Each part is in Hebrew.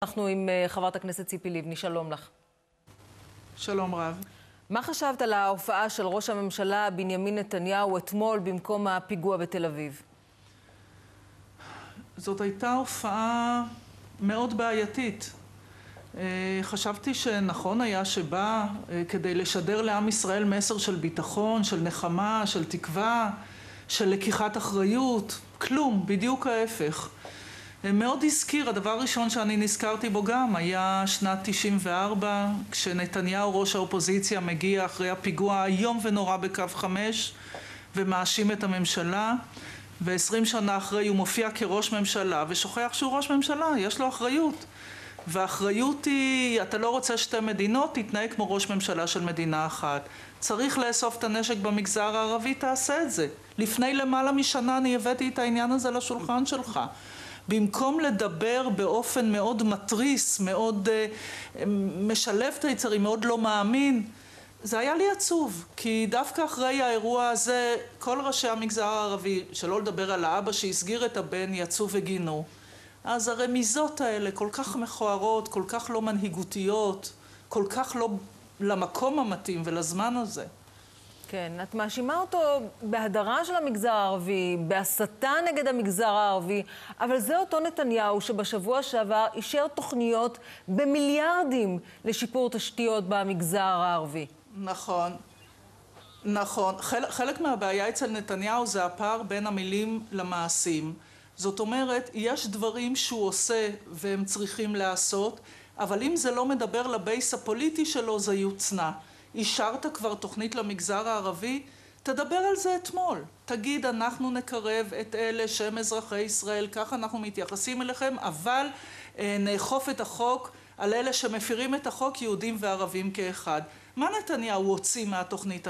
אנחנו עם חברת הכנסת ציפי לבני, שלום לך. שלום רב. מה חשבת על ההופעה של ראש הממשלה בנימין נתניהו אתמול במקום הפיגוע בתל אביב? זאת הייתה הופעה מאוד בעייתית. חשבתי שנכון היה שבא כדי לשדר לעם ישראל מסר של ביטחון, של נחמה, של תקווה, של לקיחת אחריות. כלום, בדיוק ההפך. מאוד הזכיר, הדבר הראשון שאני נזכרתי בו גם היה שנת 94, כשנתניהו ראש האופוזיציה מגיע אחרי הפיגוע היום ונורא בקו 5 ומאשים את הממשלה, ו20 שנה אחרי הוא מופיע כראש ממשלה ושוכח שהוא ראש ממשלה, יש לו אחריות. והאחריות היא, אתה לא רוצה שתי מדינות, תתנהג כמו ראש ממשלה של מדינה אחת. צריך לאסוף את הנשק במגזר הערבי, תעשה את זה. לפני למעלה משנה אני הבאתי את העניין הזה לשולחן שלך. במקום לדבר באופן מאוד מטריס, מאוד משלב את היצרים, מאוד לא מאמין, זה היה לי עצוב, כי דווקא אחרי האירוע הזה, כל ראשי המגזר הערבי, שלא לדבר על האבא שהסגיר את הבן, יצאו וגינו. אז הרמיזות האלה כל כך מכוערות, כל כך לא מנהיגותיות, כל כך לא למקום המתאים ולזמן הזה. כן, את מאשימה אותו בהדרה של המגזר הערבי, בהסתה נגד המגזר הערבי, אבל זה אותו נתניהו שבשבוע שעבר אישר תוכניות במיליארדים לשיפור תשתיות במגזר הערבי. נכון, נכון. חלק מהבעיה אצל נתניהו זה הפער בין המילים למעשים. זאת אומרת, יש דברים שהוא עושה והם צריכים לעשות, אבל אם זה לא מדבר לבייס הפוליטי שלו, זה יוצנע. אישרת כבר תוכנית למגזר הערבי? תדבר על זה אתמול. תגיד, אנחנו נקרב את אלה שהם אזרחי ישראל, ככה אנחנו מתייחסים אליכם, אבל נאכוף את החוק על אלה שמפירים את החוק, יהודים וערבים כאחד. מה נתניהו הוציא מהתוכנית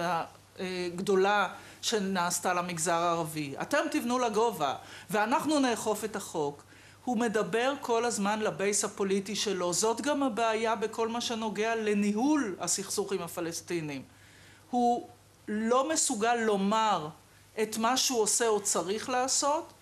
הגדולה שנעשתה למגזר הערבי? אתם תבנו לגובה, ואנחנו נאכוף את החוק. הוא מדבר כל הזמן לבייס הפוליטי שלו. זאת גם הבעיה בכל מה שנוגע לניהול הסכסוך עם הפלסטינים. הוא לא מסוגל לומר את מה שהוא עושה או צריך לעשות,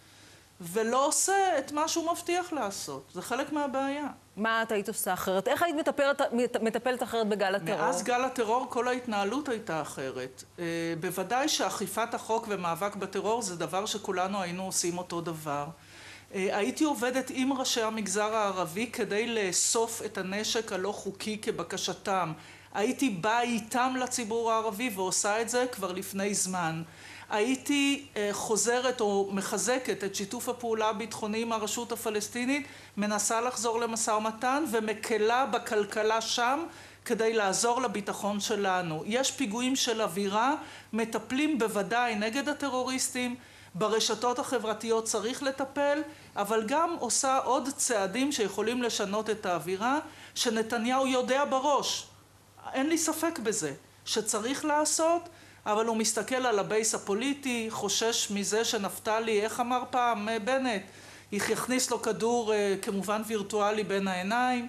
ולא עושה את מה שהוא מבטיח לעשות. זה חלק מהבעיה. מה את היית עושה אחרת? איך היית מטפלת אחרת בגל הטרור? מאז גל הטרור כל ההתנהלות הייתה אחרת. בוודאי שאכיפת החוק ומאבק בטרור זה דבר שכולנו היינו עושים אותו דבר. הייתי עובדת עם ראשי המגזר הערבי כדי לאסוף את הנשק הלא חוקי כבקשתם. הייתי באה איתם לציבור הערבי ועושה את זה כבר לפני זמן. הייתי חוזרת או מחזקת את שיתוף הפעולה הביטחוני עם הרשות הפלסטינית, מנסה לחזור למשא ומתן ומקלה בכלכלה שם כדי לעזור לביטחון שלנו. יש פיגועים של אווירה, מטפלים בוודאי נגד הטרוריסטים, ברשתות החברתיות צריך לטפל, אבל גם עושה עוד צעדים שיכולים לשנות את האווירה, שנתניהו יודע בראש, אין לי ספק בזה, שצריך לעשות, אבל הוא מסתכל על הבייס הפוליטי, חושש מזה שנפתלי, איך אמר פעם בנט, יכניס לו כדור כמובן וירטואלי בין העיניים,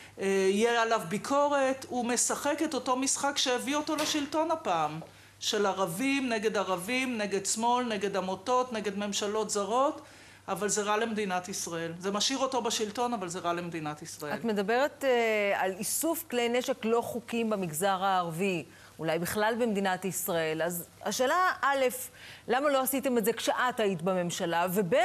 יהיה עליו ביקורת, הוא משחק את אותו משחק שהביא אותו לשלטון הפעם, של ערבים, נגד שמאל, נגד עמותות, נגד ממשלות זרות, אבל זה רע למדינת ישראל. זה משאיר אותו בשלטון, אבל זה רע למדינת ישראל. את מדברת על איסוף כלי נשק לא חוקיים במגזר הערבי, אולי בכלל במדינת ישראל. אז השאלה א', למה לא עשיתם את זה כשאת היית בממשלה? וב',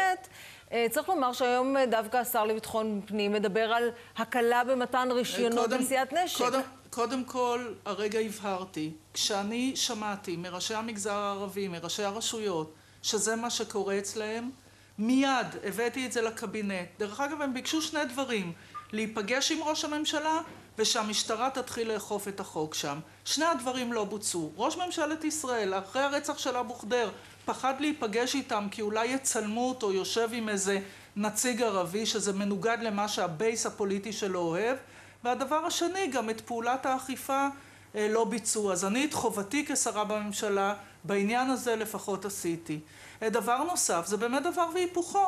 צריך לומר שהיום דווקא השר לביטחון פנים מדבר על הקלה במתן רישיונות בנשיאת נשק. קודם כל, הרגע הבהרתי, כשאני שמעתי מראשי המגזר הערבי, מראשי הרשויות, שזה מה שקורה אצלהם, מיד הבאתי את זה לקבינט. דרך אגב, הם ביקשו שני דברים, להיפגש עם ראש הממשלה ושהמשטרה תתחיל לאכוף את החוק שם. שני הדברים לא בוצעו. ראש ממשלת ישראל, אחרי הרצח של אבו ח'דיר, פחד להיפגש איתם כי אולי יצלמו אותו, יושב עם איזה נציג ערבי, שזה מנוגד למה שהבייס הפוליטי שלו אוהב. והדבר השני, גם את פעולת האכיפה לא ביצעו. אז אני את חובתי כשרה בממשלה, בעניין הזה לפחות עשיתי. דבר נוסף, זה באמת דבר והיפוכו.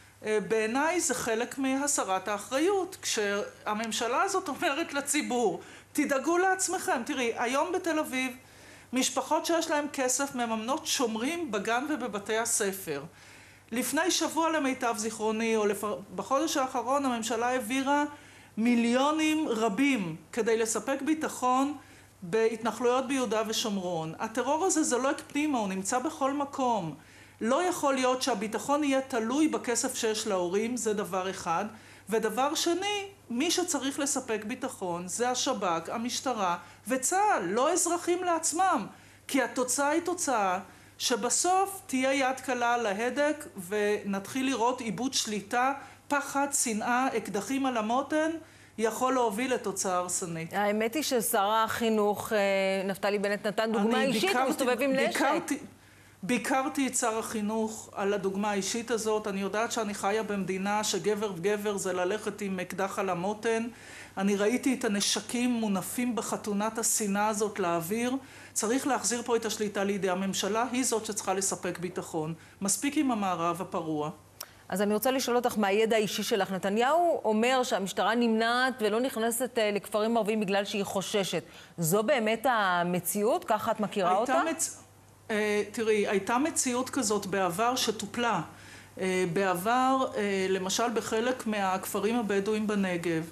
בעיניי זה חלק מהסרת האחריות. כשהממשלה הזאת אומרת לציבור, תדאגו לעצמכם. תראי, היום בתל אביב, משפחות שיש להם כסף מממנות שומרים בגן ובבתי הספר. לפני שבוע למיטב זיכרוני, או בחודש האחרון, הממשלה העבירה מיליונים רבים כדי לספק ביטחון בהתנחלויות ביהודה ושומרון. הטרור הזה זה לא פנימה, הוא נמצא בכל מקום. לא יכול להיות שהביטחון יהיה תלוי בכסף שיש להורים, זה דבר אחד. ודבר שני, מי שצריך לספק ביטחון זה השב"כ, המשטרה וצה"ל, לא אזרחים לעצמם. כי התוצאה היא תוצאה שבסוף תהיה יד קלה על ההדק ונתחיל לראות איבוד שליטה, פחד, שנאה, אקדחים על המותן, יכול להוביל לתוצאה הרסנית. האמת היא ששר החינוך נפתלי בנט נתן דוגמה אישית, הוא מסתובב עם נשק. ביקרתי את שר החינוך על הדוגמה האישית הזאת. אני יודעת שאני חיה במדינה שגבר וגבר זה ללכת עם אקדח על המותן. אני ראיתי את הנשקים מונפים בחתונת השנאה הזאת לאוויר. צריך להחזיר פה את השליטה לידי הממשלה, היא זאת שצריכה לספק ביטחון. מספיק עם המערב הפרוע. אז אני רוצה לשאול אותך מה הידע האישי שלך. נתניהו אומר שהמשטרה נמנעת ולא נכנסת לכפרים ערביים בגלל שהיא חוששת. זו באמת המציאות? ככה את מכירה אותה? תראי, הייתה מציאות כזאת בעבר שטופלה. בעבר, למשל בחלק מהכפרים הבדואים בנגב,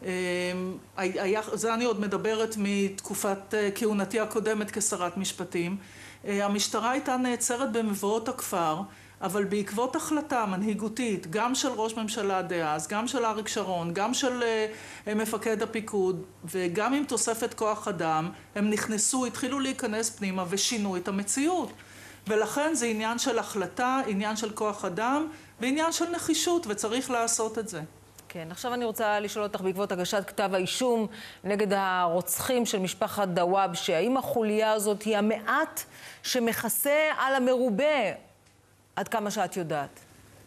זה אני עוד מדברת מתקופת כהונתי הקודמת כשרת משפטים, המשטרה הייתה נעצרת במבואות הכפר, אבל בעקבות החלטה מנהיגותית, גם של ראש ממשלה דאז, גם של אריק שרון, גם של מפקד הפיקוד, וגם עם תוספת כוח אדם, הם נכנסו, התחילו להיכנס פנימה ושינו את המציאות. ולכן זה עניין של החלטה, עניין של כוח אדם, ועניין של נחישות, וצריך לעשות את זה. כן, עכשיו אני רוצה לשאול אותך בעקבות הגשת כתב האישום נגד הרוצחים של משפחת דוואבשה, האם החוליה הזאת היא המעט שמכסה על המרובה, עד כמה שאת יודעת?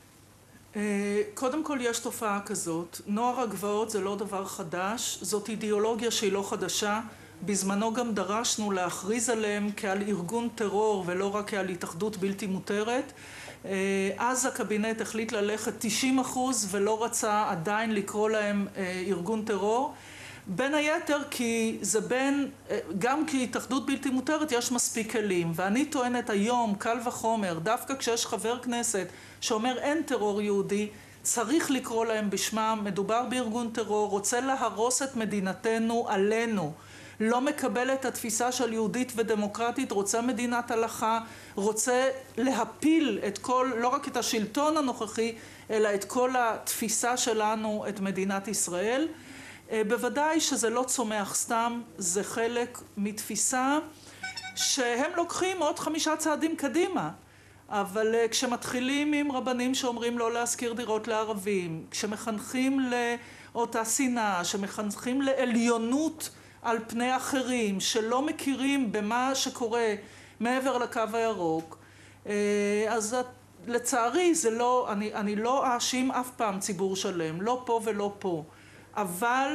קודם כל יש תופעה כזאת. נוער הגבעות זה לא דבר חדש, זאת אידיאולוגיה שהיא לא חדשה. בזמנו גם דרשנו להכריז עליהם כעל ארגון טרור ולא רק כעל התאחדות בלתי מותרת. אז הקבינט החליט ללכת 90% ולא רצה עדיין לקרוא להם ארגון טרור. בין היתר כי זה גם כי התאחדות בלתי מותרת יש מספיק כלים, ואני טוענת היום קל וחומר, דווקא כשיש חבר כנסת שאומר אין טרור יהודי, צריך לקרוא להם בשמם. מדובר בארגון טרור, רוצה להרוס את מדינתנו עלינו, לא מקבל את התפיסה של יהודית ודמוקרטית, רוצה מדינת הלכה, רוצה להפיל את כל, לא רק את השלטון הנוכחי, אלא את כל התפיסה שלנו, את מדינת ישראל. בוודאי שזה לא צומח סתם, זה חלק מתפיסה שהם לוקחים עוד 5 צעדים קדימה. אבל כשמתחילים עם רבנים שאומרים לא להשכיר דירות לערבים, כשמחנכים לאותה שנאה, שמחנכים לעליונות על פני אחרים, שלא מכירים במה שקורה מעבר לקו הירוק, אז לצערי זה לא, אני לא אאשים אף פעם ציבור שלם, לא פה ולא פה. אבל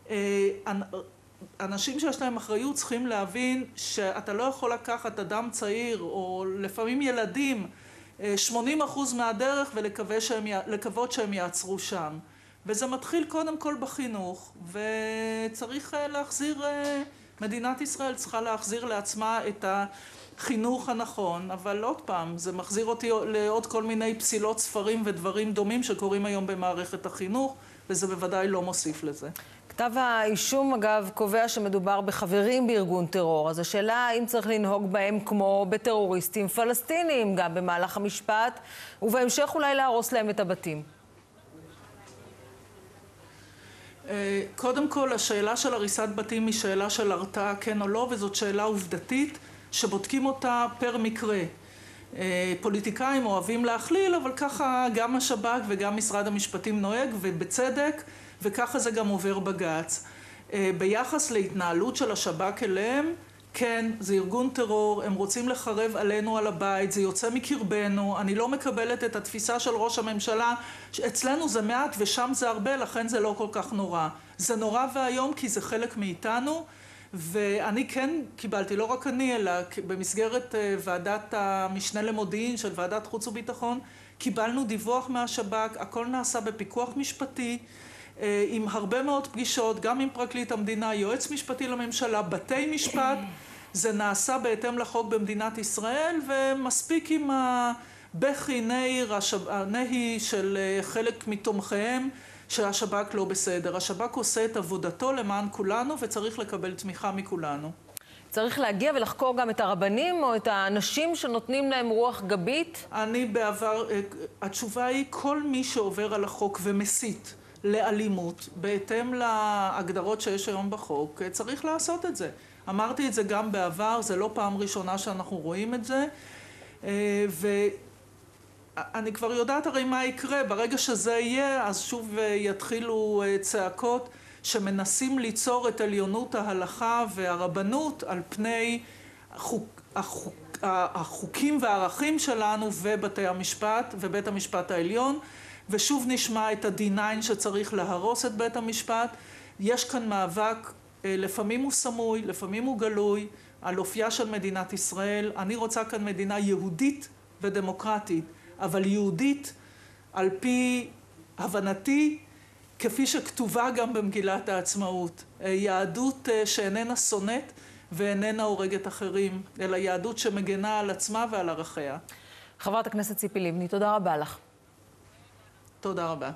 אנשים שיש להם אחריות צריכים להבין שאתה לא יכול לקחת אדם צעיר או לפעמים ילדים 80% מהדרך ולקוות שהם יעצרו שם. וזה מתחיל קודם כל בחינוך, וצריך להחזיר, מדינת ישראל צריכה להחזיר לעצמה את החינוך הנכון, אבל עוד פעם, זה מחזיר אותי לעוד כל מיני פסילות ספרים ודברים דומים שקורים היום במערכת החינוך, וזה בוודאי לא מוסיף לזה. כתב האישום, אגב, קובע שמדובר בחברים בארגון טרור, אז השאלה האם צריך לנהוג בהם כמו בטרוריסטים פלסטינים, גם במהלך המשפט, ובהמשך אולי להרוס להם את הבתים. קודם כל, השאלה של הריסת בתים היא שאלה של הרתעה כן או לא, וזאת שאלה עובדתית שבודקים אותה פר מקרה. פוליטיקאים אוהבים להכליל, אבל ככה גם השב"כ וגם משרד המשפטים נוהג, ובצדק, וככה זה גם עובר בג"ץ. ביחס להתנהלות של השב"כ אליהם, כן, זה ארגון טרור, הם רוצים לחרב עלינו על הבית, זה יוצא מקרבנו, אני לא מקבלת את התפיסה של ראש הממשלה, אצלנו זה מעט ושם זה הרבה, לכן זה לא כל כך נורא. זה נורא והיום כי זה חלק מאיתנו, ואני כן קיבלתי, לא רק אני, אלא במסגרת ועדת המשנה למודיעין של ועדת חוץ וביטחון, קיבלנו דיווח מהשב"כ, הכל נעשה בפיקוח משפטי, עם הרבה מאוד פגישות, גם עם פרקליט המדינה, יועץ משפטי לממשלה, בתי משפט, זה נעשה בהתאם לחוק במדינת ישראל, ומספיק עם הבכי נהי של חלק מתומכיהם, שהשב"כ לא בסדר. השב"כ עושה את עבודתו למען כולנו וצריך לקבל תמיכה מכולנו. צריך להגיע ולחקור גם את הרבנים או את האנשים שנותנים להם רוח גבית? התשובה היא כל מי שעובר על החוק ומסית לאלימות, בהתאם להגדרות שיש היום בחוק, צריך לעשות את זה. אמרתי את זה גם בעבר, זה לא פעם ראשונה שאנחנו רואים את זה, ואני כבר יודעת הרי מה יקרה, ברגע שזה יהיה, אז שוב יתחילו צעקות שמנסים ליצור את עליונות ההלכה והרבנות על פני החוקים והערכים שלנו ובתי המשפט ובית המשפט העליון, ושוב נשמע את ה-D9 שצריך להרוס את בית המשפט. יש כאן מאבק, לפעמים הוא סמוי, לפעמים הוא גלוי, על אופייה של מדינת ישראל. אני רוצה כאן מדינה יהודית ודמוקרטית, אבל יהודית על פי הבנתי, כפי שכתובה גם במגילת העצמאות. יהדות שאיננה שונאת ואיננה הורגת אחרים, אלא יהדות שמגנה על עצמה ועל ערכיה. חברת הכנסת ציפי לבני, תודה רבה לך. תודה רבה.